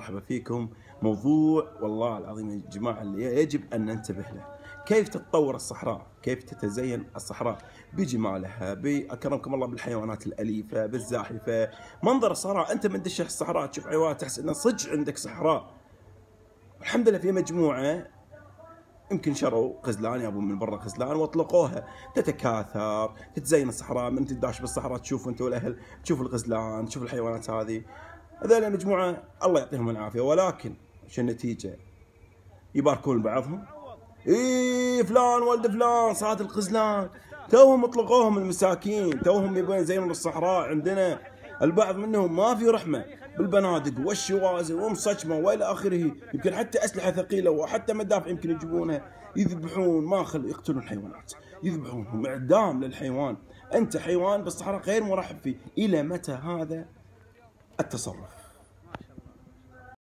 مرحبا فيكم. موضوع والله العظيم يا جماعة اللي يجب أن ننتبه له. كيف تتطور الصحراء؟ كيف تتزين الصحراء بجمالها، بأكرمكم الله بالحيوانات الأليفة بالزاحفة. منظر الصحراء، أنت من دشة الصحراء تشوف حيوانات تحس أنه صدق عندك صحراء. الحمد لله في مجموعة يمكن شروا غزلان، يابون من برا غزلان واطلقوها تتكاثر، تتزين الصحراء، من تداش بالصحراء تشوف انت والاهل، تشوف الغزلان، تشوف الحيوانات هذه. هذول مجموعه الله يعطيهم العافيه، ولكن شو النتيجه؟ يباركون بعضهم. ايه فلان ولد فلان صاد الغزلان، توهم اطلقوهم المساكين، توهم يبون يزينون الصحراء عندنا. البعض منهم ما في رحمه بالبنادق والشوازن ومصجمه والى اخره، يمكن حتى اسلحه ثقيله وحتى مدافع يمكن يجيبونها، يذبحون ماخذ، يقتلون الحيوانات، يذبحونهم اعدام للحيوان. انت حيوان بالصحراء غير مرحب فيه. الى متى هذا التصرف؟